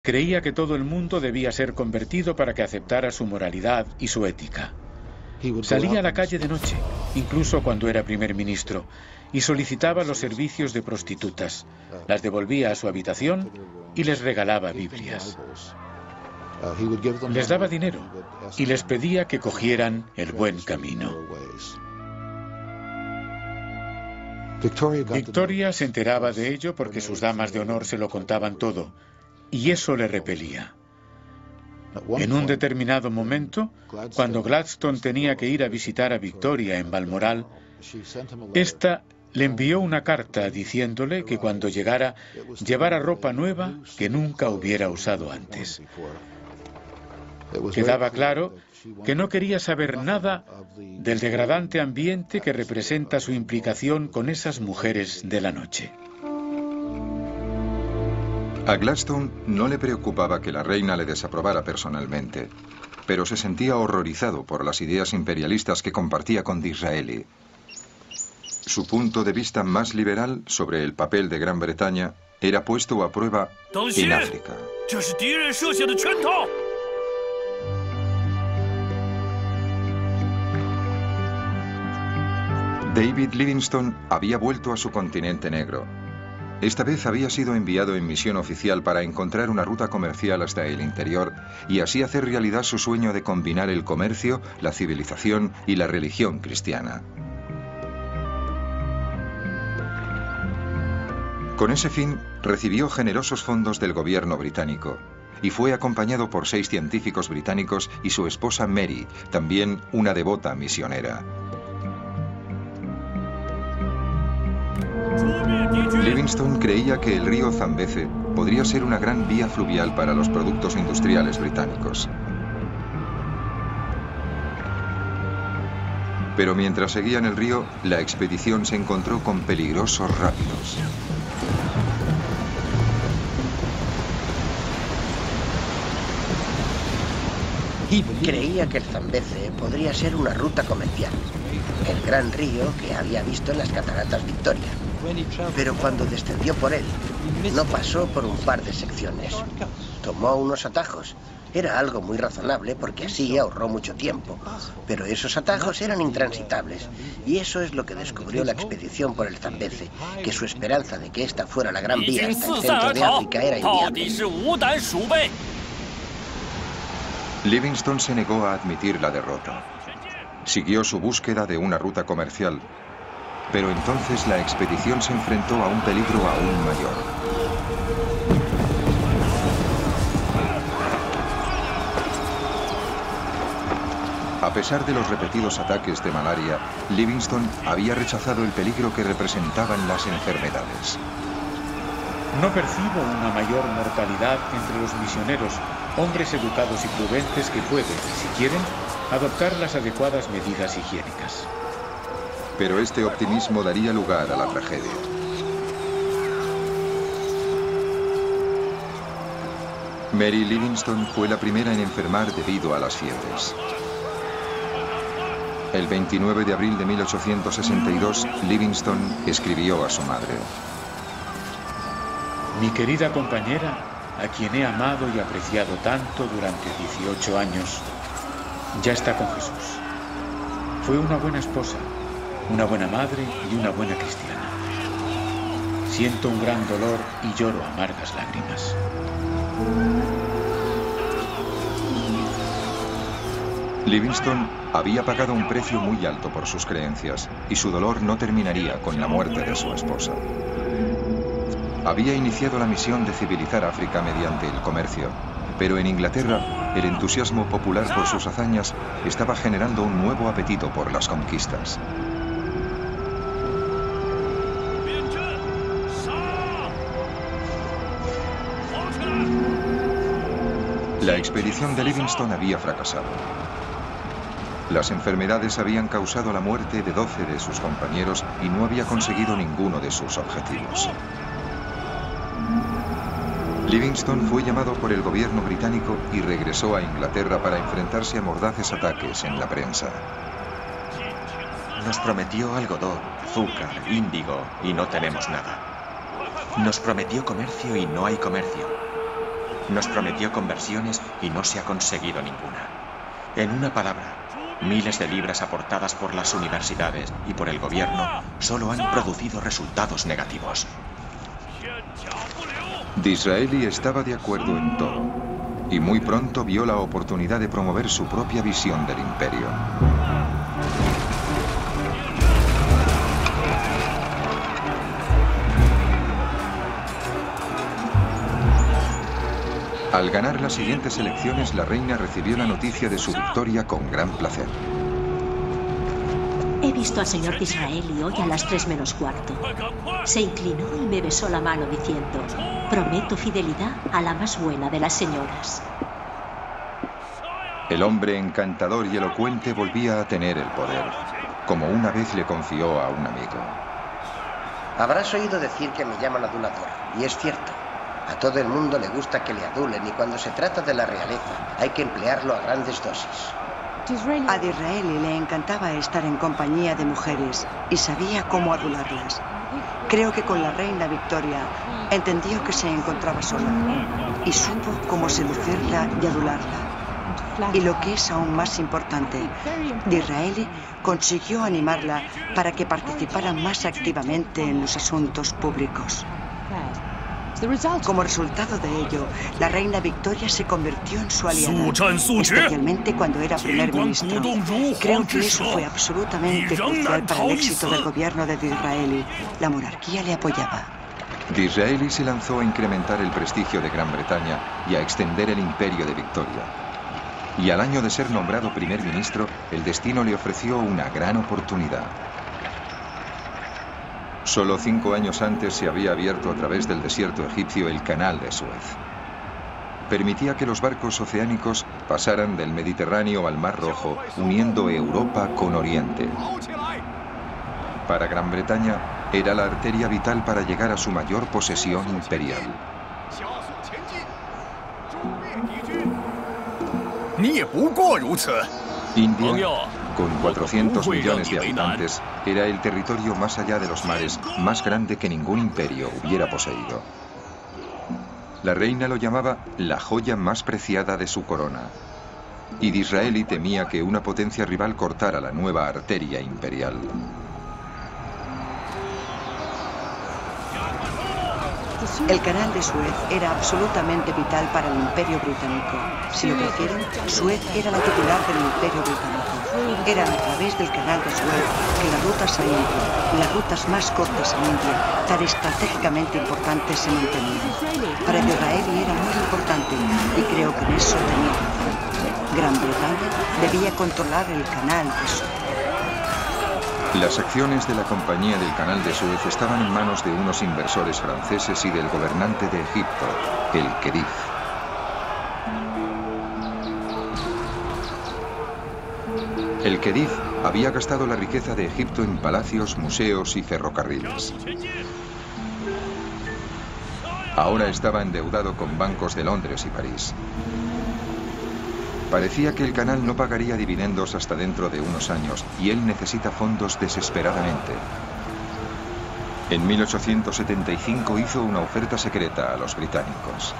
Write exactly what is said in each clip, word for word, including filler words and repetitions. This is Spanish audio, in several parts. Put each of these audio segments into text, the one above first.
Creía que todo el mundo debía ser convertido para que aceptara su moralidad y su ética. Salía a la calle de noche, incluso cuando era primer ministro, y solicitaba los servicios de prostitutas. Las devolvía a su habitación y les regalaba Biblias. Les daba dinero y les pedía que cogieran el buen camino. Victoria se enteraba de ello porque sus damas de honor se lo contaban todo, y eso le repelía. En un determinado momento, cuando Gladstone tenía que ir a visitar a Victoria en Balmoral, ésta le envió una carta diciéndole que cuando llegara llevara ropa nueva que nunca hubiera usado antes. Quedaba claro que no quería saber nada del degradante ambiente que representa su implicación con esas mujeres de la noche. A Gladstone no le preocupaba que la reina le desaprobara personalmente, pero se sentía horrorizado por las ideas imperialistas que compartía con Disraeli. Su punto de vista más liberal sobre el papel de Gran Bretaña era puesto a prueba en África. David Livingstone había vuelto a su continente negro. Esta vez había sido enviado en misión oficial para encontrar una ruta comercial hasta el interior y así hacer realidad su sueño de combinar el comercio, la civilización y la religión cristiana. Con ese fin, recibió generosos fondos del gobierno británico y fue acompañado por seis científicos británicos y su esposa Mary, también una devota misionera. Livingstone creía que el río Zambeze podría ser una gran vía fluvial para los productos industriales británicos. Pero mientras seguían el río, la expedición se encontró con peligrosos rápidos. Creía que el Zambeze podría ser una ruta comercial, el gran río que había visto en las cataratas Victoria. Pero cuando descendió por él, no pasó por un par de secciones. Tomó unos atajos. Era algo muy razonable porque así ahorró mucho tiempo. Pero esos atajos eran intransitables. Y eso es lo que descubrió la expedición por el Zambeze, que su esperanza de que esta fuera la gran vía hasta el centro de África era inviable. Livingstone se negó a admitir la derrota. Siguió su búsqueda de una ruta comercial. Pero entonces la expedición se enfrentó a un peligro aún mayor. A pesar de los repetidos ataques de malaria, Livingstone había rechazado el peligro que representaban las enfermedades. No percibo una mayor mortalidad entre los misioneros, hombres educados y prudentes que pueden, si quieren, adoptar las adecuadas medidas higiénicas. Pero este optimismo daría lugar a la tragedia. Mary Livingstone fue la primera en enfermar debido a las fiebres. El veintinueve de abril de mil ochocientos sesenta y dos, Livingstone escribió a su madre: Mi querida compañera, a quien he amado y apreciado tanto durante dieciocho años, ya está con Jesús. Fue una buena esposa, una buena madre y una buena cristiana. Siento un gran dolor y lloro amargas lágrimas. Livingstone había pagado un precio muy alto por sus creencias y su dolor no terminaría con la muerte de su esposa. Había iniciado la misión de civilizar África mediante el comercio, pero en Inglaterra el entusiasmo popular por sus hazañas estaba generando un nuevo apetito por las conquistas. La expedición de Livingstone había fracasado. Las enfermedades habían causado la muerte de doce de sus compañeros y no había conseguido ninguno de sus objetivos. Livingstone fue llamado por el gobierno británico y regresó a Inglaterra para enfrentarse a mordaces ataques en la prensa. Nos prometió algodón, azúcar, índigo y no tenemos nada. Nos prometió comercio y no hay comercio. Nos prometió conversiones y no se ha conseguido ninguna. En una palabra, miles de libras aportadas por las universidades y por el gobierno solo han producido resultados negativos. Disraeli estaba de acuerdo en todo, y muy pronto vio la oportunidad de promover su propia visión del imperio. Al ganar las siguientes elecciones, la reina recibió la noticia de su victoria con gran placer. He visto al señor Disraeli hoy a las tres menos cuarto. Se inclinó y me besó la mano diciendo: prometo fidelidad a la más buena de las señoras. El hombre encantador y elocuente volvía a tener el poder, como una vez le confió a un amigo. Habrás oído decir que me llaman adulador, y es cierto. A todo el mundo le gusta que le adulen, y cuando se trata de la realeza hay que emplearlo a grandes dosis. A Disraeli le encantaba estar en compañía de mujeres y sabía cómo adularlas. Creo que con la reina Victoria entendió que se encontraba sola y supo cómo seducirla y adularla. Y lo que es aún más importante, Disraeli consiguió animarla para que participara más activamente en los asuntos públicos. Como resultado de ello, la reina Victoria se convirtió en su aliada, especialmente cuando era primer ministro. Creo que eso fue absolutamente crucial para el éxito del gobierno de Disraeli. La monarquía le apoyaba. Disraeli se lanzó a incrementar el prestigio de Gran Bretaña y a extender el imperio de Victoria. Y al año de ser nombrado primer ministro, el destino le ofreció una gran oportunidad. Solo cinco años antes se había abierto a través del desierto egipcio el Canal de Suez. Permitía que los barcos oceánicos pasaran del Mediterráneo al Mar Rojo, uniendo Europa con Oriente. Para Gran Bretaña, era la arteria vital para llegar a su mayor posesión imperial. India, con cuatrocientos millones de habitantes, era el territorio más allá de los mares, más grande que ningún imperio hubiera poseído. La reina lo llamaba la joya más preciada de su corona, y Disraeli temía que una potencia rival cortara la nueva arteria imperial. El canal de Suez era absolutamente vital para el imperio británico. Si lo prefieren, Suez era la titular del imperio británico. Era a través del canal de Suez que las rutas a India y las rutas más cortas a India, tan estratégicamente importantes, se mantenían. Para Disraeli era muy importante y creo que en eso tenía razón. Gran Bretaña debía controlar el canal de Suez. Las acciones de la Compañía del Canal de Suez estaban en manos de unos inversores franceses y del gobernante de Egipto, el Khedive. El Khedive había gastado la riqueza de Egipto en palacios, museos y ferrocarriles. Ahora estaba endeudado con bancos de Londres y París. Parecía que el canal no pagaría dividendos hasta dentro de unos años, y él necesita fondos desesperadamente. En mil ochocientos setenta y cinco hizo una oferta secreta a los británicos.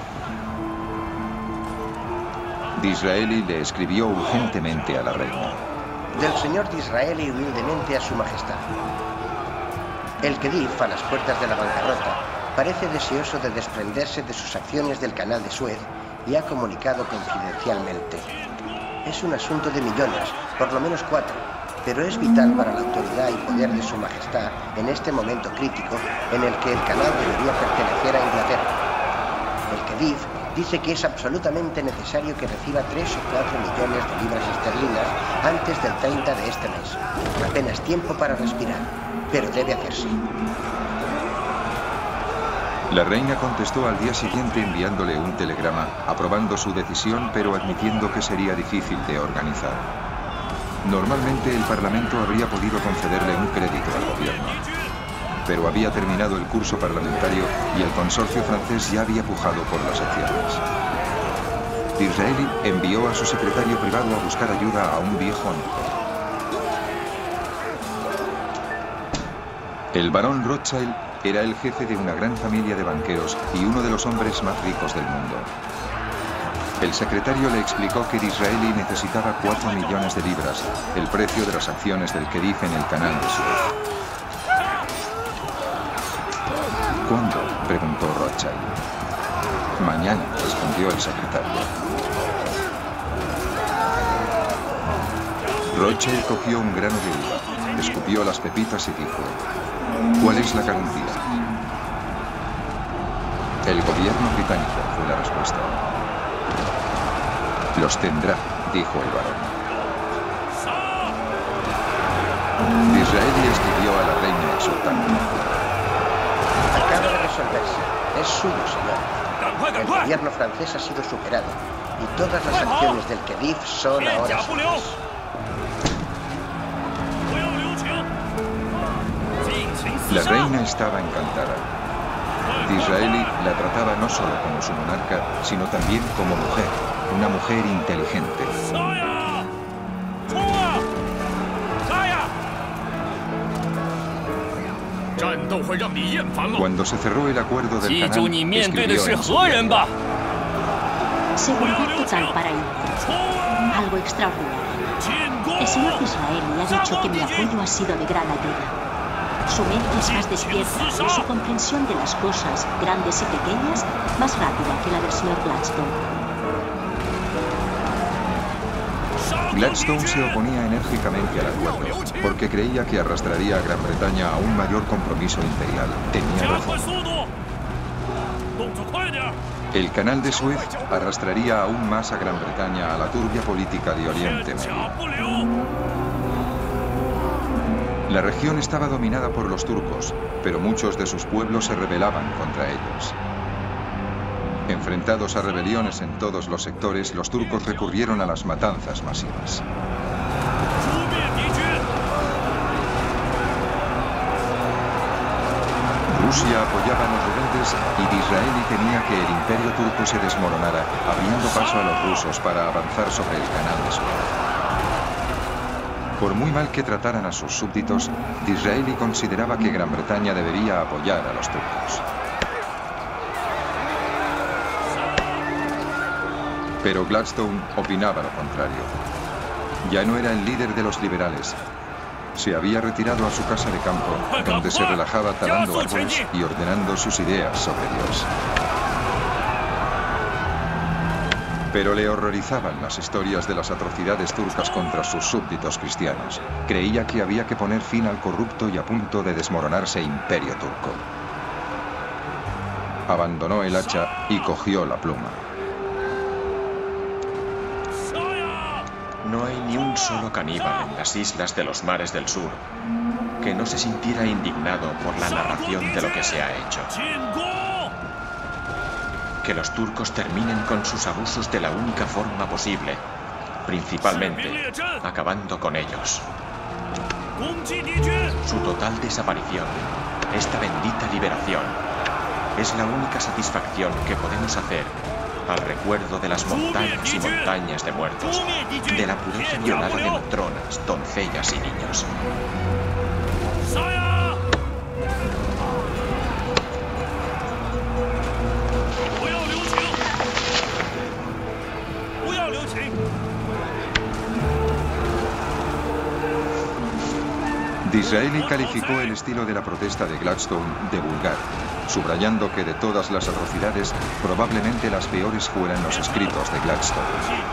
Disraeli le escribió urgentemente a la reina. Del señor Disraeli humildemente a su majestad. El Khedive, a las puertas de la bancarrota, parece deseoso de desprenderse de sus acciones del canal de Suez y ha comunicado confidencialmente. Es un asunto de millones, por lo menos cuatro, pero es vital para la autoridad y poder de su majestad en este momento crítico en el que el canal debería pertenecer a Inglaterra. El Khedive dice que es absolutamente necesario que reciba tres o cuatro millones de libras esterlinas antes del treinta de este mes. Apenas tiempo para respirar, pero debe hacerse. La reina contestó al día siguiente enviándole un telegrama, aprobando su decisión, pero admitiendo que sería difícil de organizar. Normalmente el Parlamento habría podido concederle un crédito al gobierno, pero había terminado el curso parlamentario y el consorcio francés ya había pujado por las acciones. Disraeli envió a su secretario privado a buscar ayuda a un viejo amigo. El barón Rothschild era el jefe de una gran familia de banqueros y uno de los hombres más ricos del mundo. El secretario le explicó que Disraeli necesitaba cuatro millones de libras, el precio de las acciones del Khedive en el canal de Suez. ¿Cuándo?, preguntó Rothschild. Mañana, respondió el secretario. Rothschild cogió un grano de uva, escupió las pepitas y dijo: ¿cuál es la garantía? El gobierno británico, fue la respuesta. Los tendrá, dijo el barón. Disraeli escribió a la reina exultante: acaba de resolverse. Es suyo, señor. El gobierno francés ha sido superado y todas las acciones del Khedive son ahora suyas. La reina estaba encantada. Disraeli la trataba no solo como su monarca, sino también como mujer, una mujer inteligente. Cuando se cerró el acuerdo del canal, escribió en su diario: seguridad total para India. Algo extraordinario. El señor Disraeli ha dicho que mi apoyo ha sido de gran ayuda. Su mente es más despierta y su comprensión de las cosas, grandes y pequeñas, más rápida que la del señor Gladstone. Gladstone se oponía enérgicamente al acuerdo, porque creía que arrastraría a Gran Bretaña a un mayor compromiso imperial. Tenía razón. El canal de Suez arrastraría aún más a Gran Bretaña a la turbia política de Oriente Medio. La región estaba dominada por los turcos, pero muchos de sus pueblos se rebelaban contra ellos. Enfrentados a rebeliones en todos los sectores, los turcos recurrieron a las matanzas masivas. Rusia apoyaba a los rebeldes y Disraeli temía que el imperio turco se desmoronara, abriendo paso a los rusos para avanzar sobre el canal de Suez. Por muy mal que trataran a sus súbditos, Disraeli consideraba que Gran Bretaña debería apoyar a los turcos. Pero Gladstone opinaba lo contrario. Ya no era el líder de los liberales. Se había retirado a su casa de campo, donde se relajaba talando árboles y ordenando sus ideas sobre Dios. Pero le horrorizaban las historias de las atrocidades turcas contra sus súbditos cristianos. Creía que había que poner fin al corrupto y a punto de desmoronarse imperio turco. Abandonó el hacha y cogió la pluma. No hay ni un solo caníbal en las islas de los mares del sur que no se sintiera indignado por la narración de lo que se ha hecho. Que los turcos terminen con sus abusos de la única forma posible, principalmente acabando con ellos. Su total desaparición, esta bendita liberación, es la única satisfacción que podemos hacer al recuerdo de las montañas y montañas de muertos, de la pureza violada de matronas, doncellas y niños. Disraeli calificó el estilo de la protesta de Gladstone de vulgar, subrayando que de todas las atrocidades, probablemente las peores fueran los escritos de Gladstone.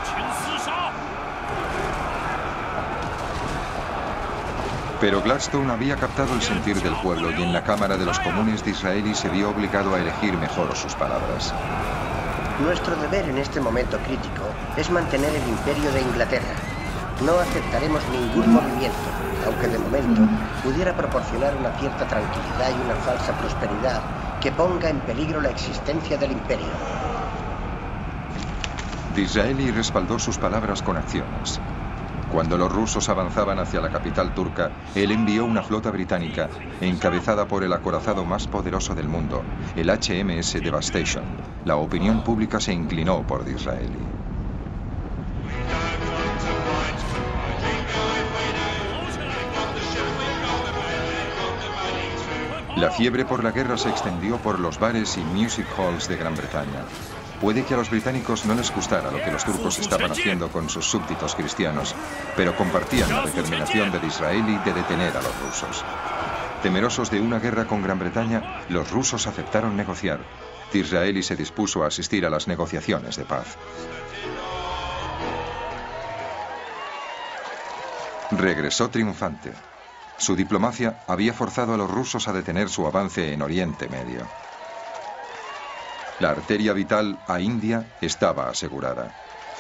Pero Gladstone había captado el sentir del pueblo y en la Cámara de los Comunes Disraeli se vio obligado a elegir mejor sus palabras. Nuestro deber en este momento crítico es mantener el imperio de Inglaterra. No aceptaremos ningún movimiento, aunque de momento pudiera proporcionar una cierta tranquilidad y una falsa prosperidad que ponga en peligro la existencia del imperio. Disraeli respaldó sus palabras con acciones. Cuando los rusos avanzaban hacia la capital turca, él envió una flota británica, encabezada por el acorazado más poderoso del mundo, el H M S Devastation. La opinión pública se inclinó por Disraeli. La fiebre por la guerra se extendió por los bares y music halls de Gran Bretaña. Puede que a los británicos no les gustara lo que los turcos estaban haciendo con sus súbditos cristianos, pero compartían la determinación de Disraeli de detener a los rusos. Temerosos de una guerra con Gran Bretaña, los rusos aceptaron negociar. Disraeli se dispuso a asistir a las negociaciones de paz. Regresó triunfante. Su diplomacia había forzado a los rusos a detener su avance en Oriente Medio. La arteria vital a India estaba asegurada.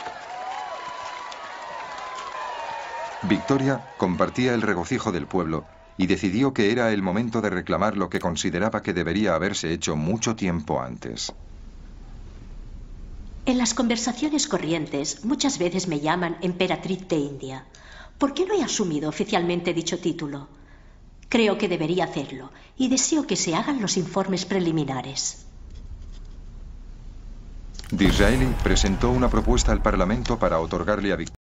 Victoria compartía el regocijo del pueblo y decidió que era el momento de reclamar lo que consideraba que debería haberse hecho mucho tiempo antes. En las conversaciones corrientes muchas veces me llaman emperatriz de India. ¿Por qué no he asumido oficialmente dicho título? Creo que debería hacerlo y deseo que se hagan los informes preliminares. Disraeli presentó una propuesta al Parlamento para otorgarle a Victoria